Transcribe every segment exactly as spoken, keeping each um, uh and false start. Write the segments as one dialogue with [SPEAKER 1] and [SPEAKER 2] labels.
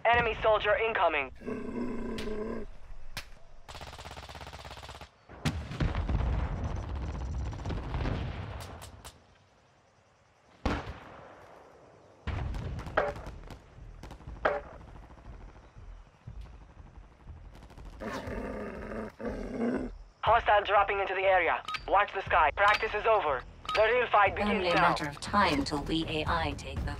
[SPEAKER 1] Enemy soldier incoming. Hostile dropping into the area. Watch the sky. Practice is over. The real fight begins
[SPEAKER 2] Only a
[SPEAKER 1] now.
[SPEAKER 2] matter of time till we A I take them.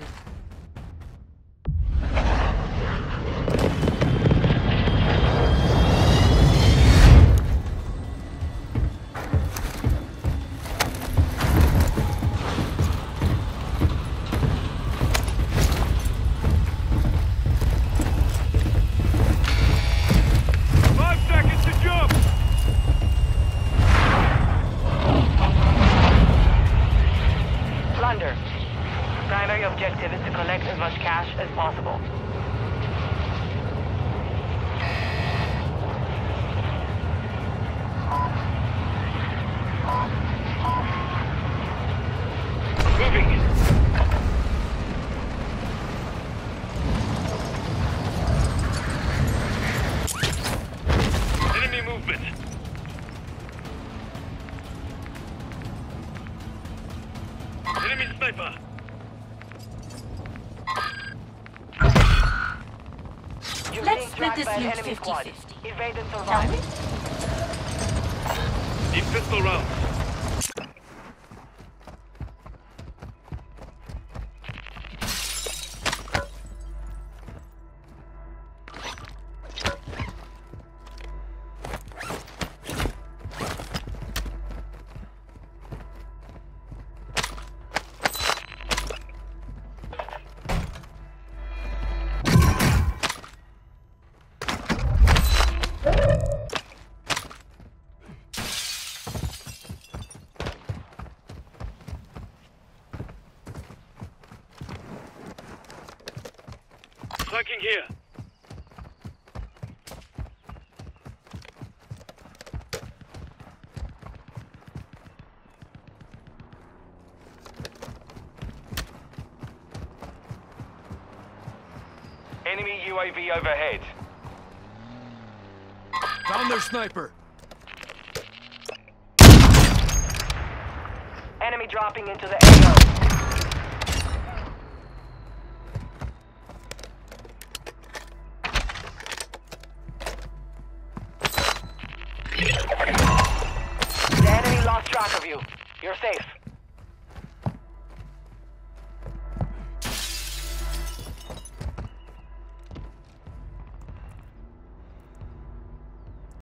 [SPEAKER 3] Five seconds to jump!
[SPEAKER 1] Plunder. Primary objective is to collect as much cash as possible.
[SPEAKER 3] Moving! Enemy movement! Enemy sniper!
[SPEAKER 1] You're
[SPEAKER 2] Let's
[SPEAKER 1] being
[SPEAKER 2] split
[SPEAKER 1] tracked
[SPEAKER 2] this
[SPEAKER 1] by an
[SPEAKER 2] loot
[SPEAKER 1] enemy
[SPEAKER 2] fifty
[SPEAKER 1] squad.
[SPEAKER 2] fifty.
[SPEAKER 1] Evade and
[SPEAKER 2] Shall
[SPEAKER 1] survive.
[SPEAKER 2] we?
[SPEAKER 3] Need pistol rounds. Flanking here.
[SPEAKER 4] Enemy U A V overhead.
[SPEAKER 3] Found their sniper.
[SPEAKER 1] Enemy dropping into the A O. The enemy lost track of you. You're safe.